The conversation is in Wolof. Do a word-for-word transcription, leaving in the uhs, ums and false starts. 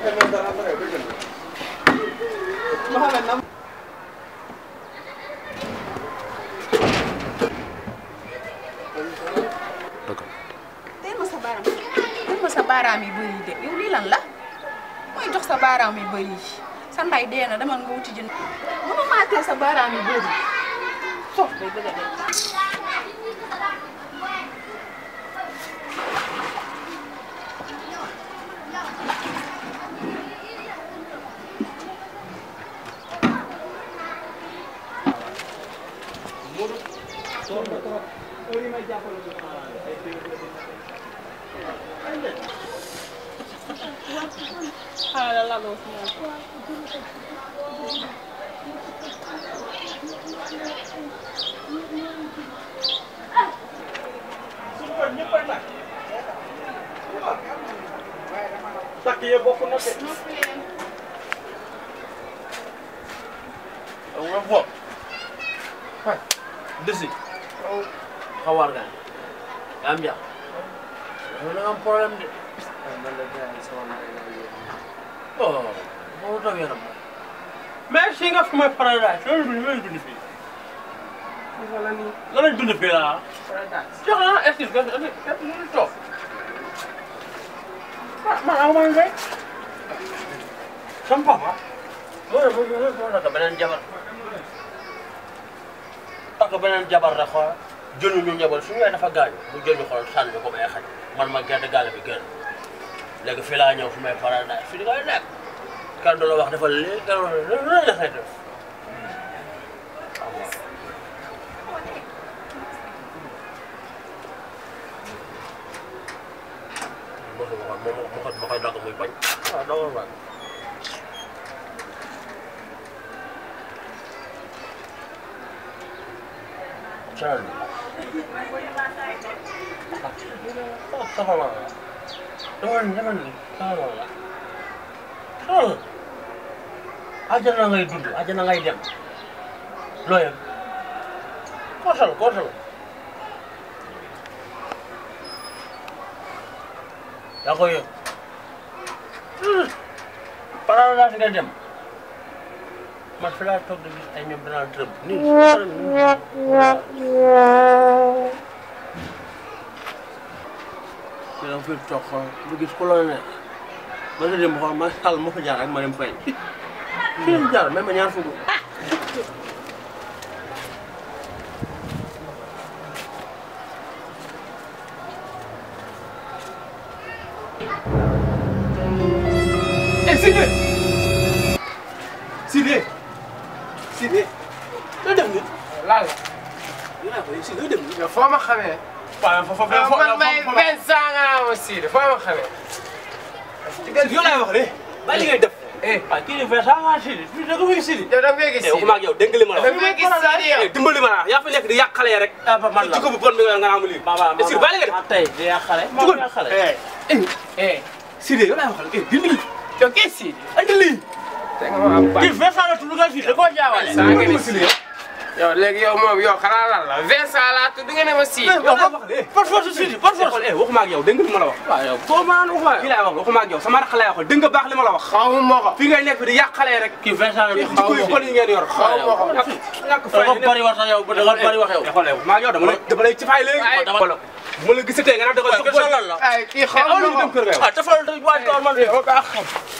teel ma sa baaraam teel ma sa baaraam yi bëri de yow lii lan la mooy jox sa baaraam yi bëri sa nday dee na demal nga wuti jën mënu maa teel sa baaraam yi bëri soof day bëgg a dee. Hala la dos mo. Tak ye bokk na te. Nga bok. Ha. Desi. Oh. Xawar nga. Am ja. Wala am problème de. Man la jaay sama oh, moo tax yaram mais si nga fi may paradise loolu bi may dund fii. wala ni lan lañ dund fii laa. paradise jox na est-ce que nga nga toog. ah man aw ma ngay. sama papa. loolu mooy loolu moo tax beneen jabar. parce que beneen jabar la xool jëlu ñu ñebal suñu yaay dafa gaañu mu jël ñu xool sànni ko ay xaj man ma gerte gaale bi gën. léegi fii laa ñëw fi may paradise fii di koy nekk kan du la wax dafa léegi kan la la xëy def waaw ma koy dagg muy bañ waaw dawal waay can saxala Doon naman tama la. Oh. Aja na ngay dund, aja na ngay dem. Loyal. Kosal, kosal. Ya ko yëg. Para la nga dem. Man fi laa toog di gis ay ñoom Donald Trump. Nii. Kaya fi toog xool lu gis ku la neex ba nga dem xool ma Sall moo fa jaar ak Marème Faye fii la jaar même ñaar fukk eh Sidé Sidé Sidé loo dem ni laal la ko Sidé loo dem ni foo ma xamee waaw foofu foofu man may Vincent nga ma Sidé foo ma xamee. yow laay wax de ba li ngay def. ah kii di Vincent nga Sidé fii da nga fiy Sidé. yow da nga fay gis Sidé waxuma ak yow dégg nga li ma la wax. da nga fay gis Sidé yow dimbali ma la yaa fa nekk di yàq xale rek. ah man la jikko bu bon bi nga nga am lii. waaw waaw Sidé ba li nga def tey di yàq xale. moo yàq xale. eh Sidé yow laay wax de dindi lii. yow kii Sidé andi lii. te nga ma am baax kii Vincent la tudd nga Sidé da koo jaawale. saa nga ni Sidé yow léegi yow moom yow xanaa lan la Vincent laa tudd nga ne ma Sidé. yow wax de par force Sidé par force. waxuma ak yow dégg nga li ma la wax. waaw yow boo ma la waxee. kii laay wax waxuma ak yow sama rakk laay wax dégg nga baax li ma la wax. xaw ma ko. fii ngay nekk di yàq xale rek. kii Vincent la tudd xaw ma ko yi ngeen yor. xaw ma ko ñàkk fay da nga bari wax yow da nga bari wax yow. xoolal maa ngi yow dama lay dama lay ci fay léegi. dama la bu ma la gisatee nga naan da nga jox ko. ay kii xaw ma ko ah dafa la waay man